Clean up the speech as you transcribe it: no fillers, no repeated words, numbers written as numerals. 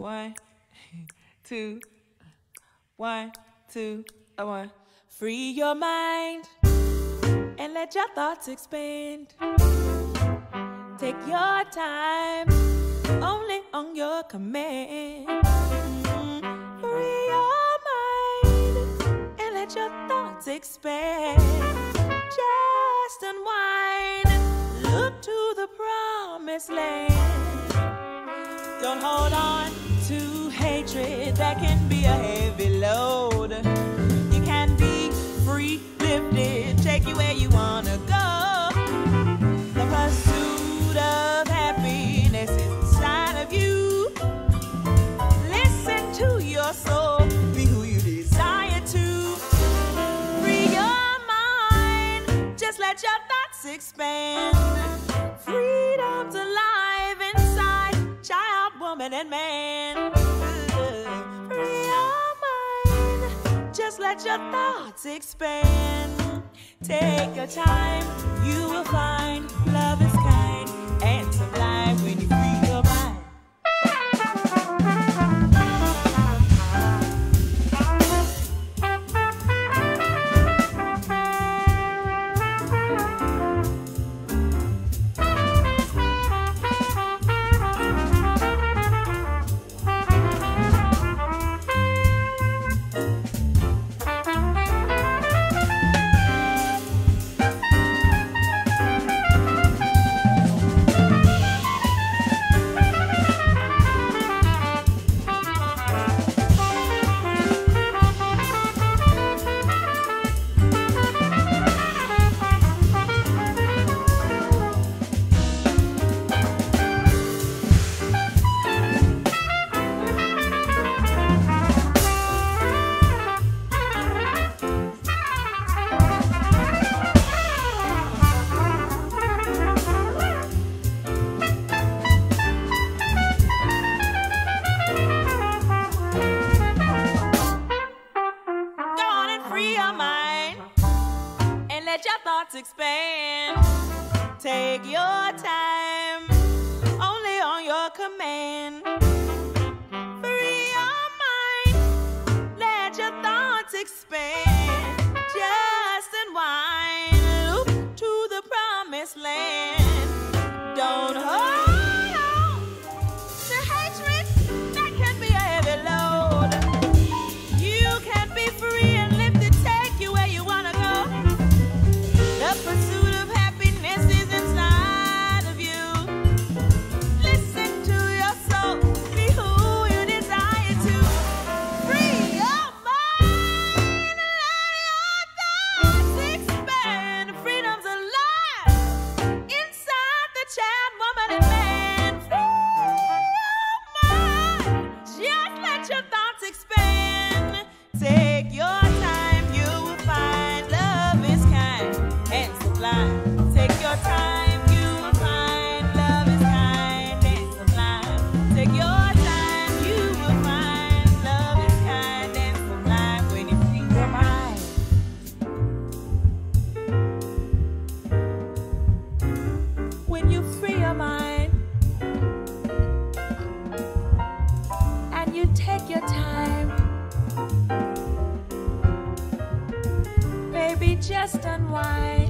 One, two, one, two, one. Free your mind and let your thoughts expand. Take your time, only on your command. Free your mind and let your thoughts expand. Just unwind, look to the promised land. Don't hold on to hatred, that can be a heavy load. You can be free, lifted, take you where you wanna go. The pursuit of happiness is inside of you. Listen to your soul, be who you desire to. Free your mind, just let your thoughts expand. Freedom's alive inside child, woman, and man. Free your mind, just let your thoughts expand. Take your time, you will find love is kind and sublime when you free your mind. Let your thoughts expand. Take your time, only on your command. Free your mind, let your thoughts expand. Just unwind, look to the promised land. Don't hold on to hatred, that can be a heavy load. You can be free and lifted, take you where you wanna go. The pursuit of happiness is inside of you. Listen to your soul, be who you desire to. Free your mind, let your thoughts expand. Freedom's alive inside the child, woman, and man. Free your mind, just let your thoughts expand. Take your time, you will find love is kind and sublime. Take your time, you will find love is kind and sublime. Take your time, you will find love is kind and sublime when you free your mind. When you free your mind and you take your time, baby, just unwind.